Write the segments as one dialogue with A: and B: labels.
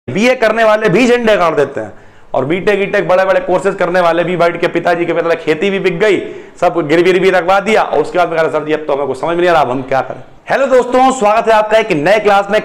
A: BA करने वाले भी झंडे गाड़ देते हैं और बीटेक ईटेक बड़े बड़े कोर्सेज करने वाले भी बैठ के पिताजी के पता खेती भी बिक गई, सब गिरवी भी रखवा दिया और उसके बाद सर जी अब तो हमें कुछ समझ में नहीं आ रहा, अब हम क्या करें। हेलो दोस्तों, स्वागत है आपका एक नए क्लास में।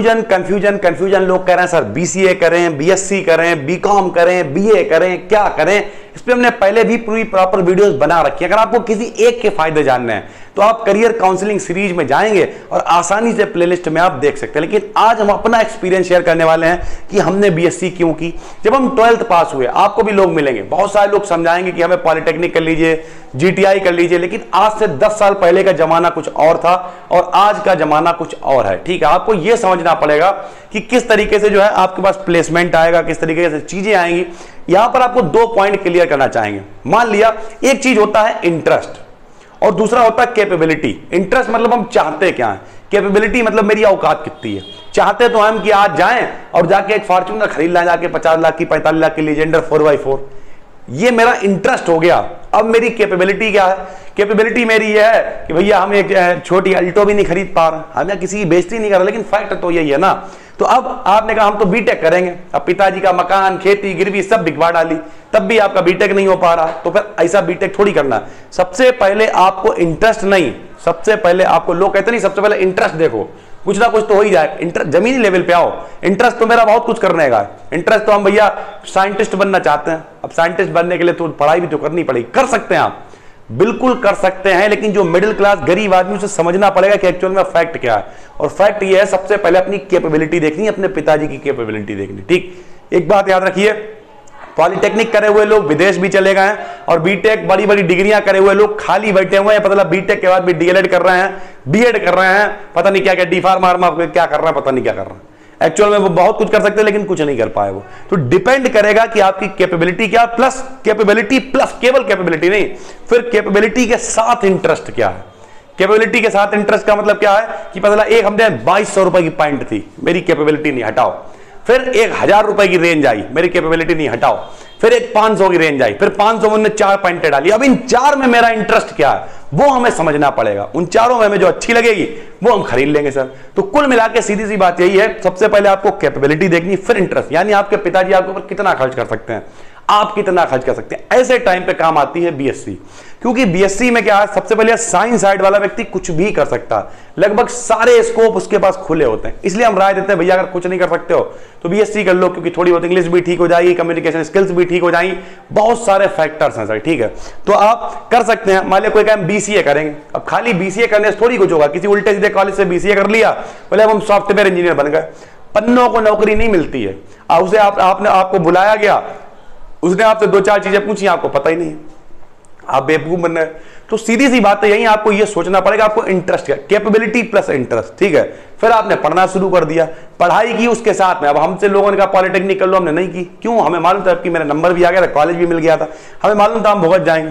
A: कंफ्यूजन लोग कह रहे हैं सर बीसीए करें, बीएससी करें, बीकॉम करें, बीए करें, क्या करें। इस पे हमने पहले भी पूरी प्रॉपर वीडियोस बना रखी है। अगर आपको किसी एक के फायदे जानने हैं तो आप करियर काउंसलिंग सीरीज में जाएंगे और आसानी से प्लेलिस्ट में आप देख सकते हैं। लेकिन आज हम अपना एक्सपीरियंस शेयर करने वाले हैं कि हमने बीएससी क्यों की। जब हम 12th पास हुए, आपको भी लोग मिलेंगे, बहुत सारे लोग समझाएंगे कि हमें पॉलिटेक्निक कर लीजिए, जीटीआई कर लीजिए, लेकिन आज से 10 साल पहले का जमाना कुछ और था और आज का जमाना कुछ और है। ठीक है, आपको यह समझना पड़ेगा कि किस तरीके से जो है आपके पास प्लेसमेंट आएगा, किस तरीके से चीजें आएंगी। यहां पर आपको 2 पॉइंट क्लियर करना चाहेंगे। मान लिया एक चीज होता है इंटरेस्ट और दूसरा होता है कैपेबिलिटी। इंटरेस्ट मतलब हम चाहते क्या है, कैपेबिलिटी मतलब मेरी औकात कितनी है। चाहते तो हम कि आज जाएं और जाके एक फॉर्च्यूनर खरीद लाएं, जाके 50 लाख की 45 लाख की लीजेंडर 4x4, ये मेरा इंटरेस्ट हो गया। अब मेरी कैपेबिलिटी क्या है? कैपेबिलिटी मेरी ये है कि भैया हम एक छोटी अल्टो भी नहीं खरीद पा रहे, हम यहाँ किसी की बेइज्जती नहीं कर रहे, लेकिन फैक्ट तो यही है ना। तो अब आपने कहा हम तो बीटेक करेंगे, अब पिताजी का मकान, खेती, गिरवी सब बिकवा डाली, तब भी आपका बीटेक नहीं हो पा रहा, तो फिर ऐसा बीटेक थोड़ी करना। सबसे पहले आपको इंटरेस्ट नहीं, सबसे पहले आपको, लोग कहते नहीं सबसे पहले इंटरेस्ट देखो, कुछ ना कुछ तो हो ही जाए। इंटरेस्ट जमीनी लेवल पे आओ। इंटरेस्ट तो मेरा बहुत कुछ करने का है। इंटरेस्ट तो हम भैया साइंटिस्ट बनना चाहते हैं। अब साइंटिस्ट बनने के लिए तो पढ़ाई भी तो करनी पड़ेगी। कर सकते हैं आप, बिल्कुल कर सकते हैं, लेकिन जो मिडिल क्लास गरीब आदमी उसे समझना पड़ेगा कि एक्चुअल में फैक्ट क्या है। और फैक्ट ये है, सबसे पहले अपनी कैपेबिलिटी देखनी, अपने पिताजी की कैपेबिलिटी देखनी। ठीक, एक बात याद रखिए, पॉलिटेक्निक करे हुए लोग विदेश भी चले गए हैं और बीटेक बड़ी बड़ी डिग्रियां करे हुए लोग खाली बैठे हुए हैं। पता लगा बीटेक के बाद भी डीएलएड कर रहे हैं, बीएड कर रहे हैं, पता नहीं क्या क्या, डी फार्मा क्या कर रहे हैं, पता नहीं क्या कर रहे हैं। एक्चुअल में वो बहुत कुछ कर सकते हैं लेकिन कुछ नहीं कर पाए वो। तो डिपेंड करेगा कि आपकी कैपेबिलिटी क्या, प्लस कैपेबिलिटी प्लस केवल कैपेबिलिटी नहीं, फिर कैपेबिलिटी के साथ इंटरेस्ट क्या है। कैपेबिलिटी के साथ इंटरेस्ट का मतलब क्या है कि पता लगा एक हमने 2200 रुपए की पैंट थी, मेरी कैपेबिलिटी नहीं, हटाओ। फिर 1000 रुपए की रेंज आई, मेरी कैपेबिलिटी नहीं, हटाओ। फिर एक 500 की रेंज आई, फिर 500 में 4 पैंटें डाली। अब इन 4 में मेरा इंटरेस्ट क्या है वो हमें समझना पड़ेगा। उन 4 में हमें जो अच्छी लगेगी वो हम खरीद लेंगे सर। तो कुल मिला के सीधी सी बात यही है, सबसे पहले आपको कैपेबिलिटी देखनी, फिर इंटरेस्ट। यानी आपके पिताजी आपके ऊपर कितना खर्च कर सकते हैं, आप कितना खर्च कर सकते हैं। ऐसे टाइम पे काम आती है बीएससी, क्योंकि बीएससी में क्या है, सबसे पहले साइंस साइड वाला व्यक्ति कुछ भी कर सकता है, लगभग सारे स्कोप उसके पास खुले होते हैं। इसलिए हम राय देते हैं भैया अगर कुछ नहीं कर सकते हो तो बीएससी कर लो, क्योंकि थोड़ी बहुत इंग्लिश भी ठीक हो जाएगी, कम्युनिकेशन स्किल्स भी ठीक हो जाएंगी, बहुत सारे फैक्टर्स हैं सर। ठीक है, तो आप कर सकते हैं। मान लिया कोई कहे बीसीए करेंगे, अब खाली बीसीए करने से थोड़ी कुछ होगा। किसी उल्टे सीधे कॉलेज से बीसीए कर लिया, बोले अब हम सॉफ्टवेयर इंजीनियर बन गए, पन्नों को नौकरी नहीं मिलती है। उसे आपने आपको बुलाया गया, उसने आपसे 2-4 चीजें पूछी, आपको पता ही नहीं है, आप बेवकूफ बन रहे। तो सीधी सी बात है, यही आपको ये सोचना पड़ेगा आपको इंटरेस्ट क्या, कैपेबिलिटी प्लस इंटरेस्ट। ठीक है, फिर आपने पढ़ना शुरू कर दिया, पढ़ाई की उसके साथ में। अब हमसे लोगों ने कहा पॉलिटेक्निक कर लो, हमने नहीं की। क्यों? हमें मालूम था कि मेरा नंबर भी आ गया था, कॉलेज भी मिल गया था, हमें मालूम था हम भुगत जाएंगे,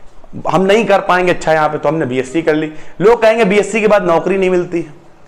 A: हम नहीं कर पाएंगे अच्छा यहाँ पे, तो हमने बीएससी कर ली। लोग कहेंगे बीएससी के बाद नौकरी नहीं मिलती।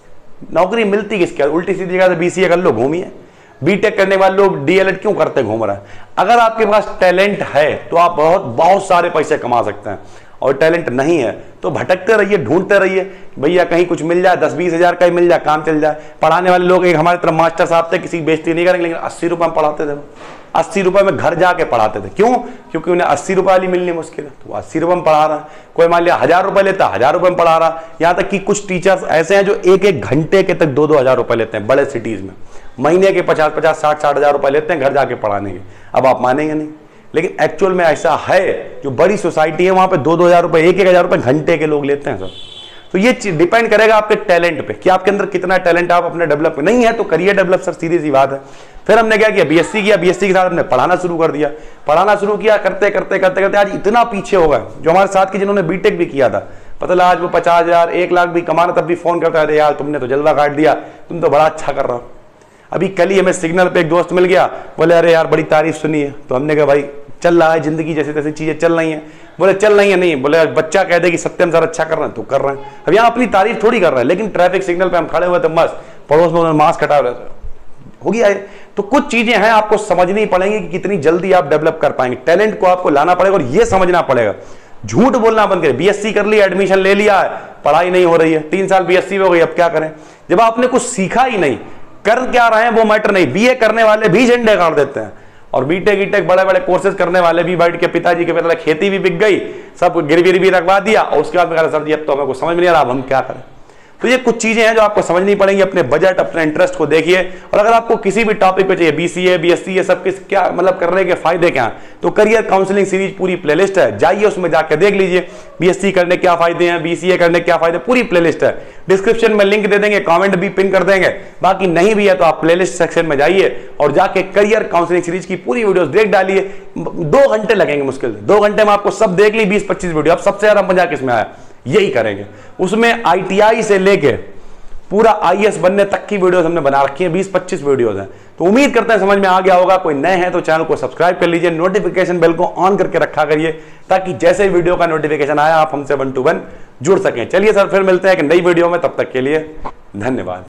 A: नौकरी मिलती किसके? उल्टी सीधी जगह से बीसीए कर लो, घूमिए। बीटेक करने वाले लोग डीएलएड क्यों करते घूम रहे हैं? अगर आपके पास टैलेंट है तो आप बहुत सारे पैसे कमा सकते हैं, और टैलेंट नहीं है तो भटकते रहिए, ढूंढते रहिए, भैया कहीं कुछ मिल जाए, 10-20 हजार का ही मिल जाए, काम चल जाए। पढ़ाने वाले लोग, एक हमारे तरफ मास्टर साहब थे, किसी की बेइज्जती नहीं करेंगे, लेकिन 80 रुपए में पढ़ाते थे। 80 रुपए में घर जाके पढ़ाते थे। क्यों? क्योंकि उन्हें 80 रुपए वाली मिलनी मुश्किल है, तो 80 रुपए में पढ़ा रहा है। कोई मान लिया 1000 रुपए लेता, 1000 रुपए में पढ़ा रहा। यहां तक कि कुछ टीचर्स ऐसे हैं जो 1-1 घंटे के तक 2-2 हजार रुपए लेते हैं बड़े सिटीज में, महीने के 50-50, 60-60 हजार रुपए लेते हैं घर जाके पढ़ाने के। अब आप मानेंगे नहीं, लेकिन एक्चुअल में ऐसा है, जो बड़ी सोसाइटी है वहां पे 2-2 हजार रुपए, 1-1 हजार रुपए घंटे के लोग लेते हैं सर। तो ये डिपेंड करेगा आपके टैलेंट पे कि आपके अंदर कितना टैलेंट आप अपने डेवलप नहीं है तो करियर डेवलप सर, सीधी सी बात है। फिर हमने क्या किया, बीएससी किया, बीएससी के साथ हमने पढ़ाना शुरू कर दिया। पढ़ाना शुरू किया, करते करते करते करते आज इतना पीछे हो गए। जो हमारे साथ के जिन्होंने बीटेक भी किया था, पता लगा आज वो 50 हजार 1 लाख भी कमाना, तब भी फोन करता है, यार तुमने तो जलवा काट दिया, तुम तो बड़ा अच्छा कर रहा हो। अभी कल ही हमें सिग्नल पे एक दोस्त मिल गया, बोले अरे यार बड़ी तारीफ सुनी है। तो हमने कहा भाई चल रहा है जिंदगी, जैसे तैसे चीजें चल रही हैं। बोले चल रही है नहीं, बोले बच्चा कह दे कि सत्यम सर अच्छा कर रहे हैं तो कर रहे हैं। अब यहाँ अपनी तारीफ थोड़ी कर रहे हैं, लेकिन ट्रैफिक सिग्नल पे हम खड़े हुए थे, मस्त पड़ोस में उन्होंने मास्क हटा रहे थे, हो गया है। तो कुछ चीजें हैं आपको समझनी पड़ेंगी कि कितनी जल्दी आप डेवलप कर पाएंगे। टैलेंट को आपको लाना पड़ेगा और ये समझना पड़ेगा, झूठ बोलना बंद करें। बीएससी कर लिया, एडमिशन ले लिया है, पढ़ाई नहीं हो रही है, 3 साल बीएससी हो गई, अब क्या करें? जब आपने कुछ सीखा ही नहीं, कर क्या रहे हैं वो मैटर नहीं, बीए करने वाले भी झंडे गाड़ देते हैं और बीटेक बड़े बड़े कोर्सेज करने वाले भी बैठ के पिताजी के पता खेती भी बिक गई, सब गिरवी रखवा दिया और उसके बाद सर जी अब तो हमें कुछ समझ में नहीं आ रहा, अब हम क्या करें। तो ये कुछ चीजें हैं जो आपको समझनी पड़ेंगी। अपने बजट, अपने इंटरेस्ट को देखिए, और अगर आपको किसी भी टॉपिक पे चाहिए, बीसीए, बीएससी, ये सब किस क्या मतलब करने के फायदे क्या हैं, तो करियर काउंसलिंग सीरीज पूरी प्लेलिस्ट है, जाइए उसमें जाके देख लीजिए। बीएससी करने क्या फायदे हैं, बीसीए करने क्या फायदे, पूरी प्लेलिस्ट है। डिस्क्रिप्शन में लिंक दे देंगे, कमेंट भी पिन कर देंगे। बाकी नहीं भी है तो आप प्लेलिस्ट सेक्शन में जाइए और जाके करियर काउंसलिंग सीरीज की पूरी वीडियोस देख डालिए। 2 घंटे लगेंगे मुश्किल से, 2 घंटे में आपको सब देख ली, 20-25 वीडियो। अब सबसे ज्यादा मजा किसमें आया, यही करेंगे। उसमें आईटीआई से लेके पूरा आईएएस बनने तक की वीडियोस हमने बना रखी है, 20-25 वीडियोस हैं। तो उम्मीद करते हैं समझ में आ गया होगा। कोई नए हैं तो चैनल को सब्सक्राइब कर लीजिए, नोटिफिकेशन बेल को ऑन करके रखा करिए ताकि जैसे ही वीडियो का नोटिफिकेशन आया आप हमसे 1 to 1 जुड़ सकें। चलिए सर, फिर मिलते हैं एक नई वीडियो में, तब तक के लिए धन्यवाद।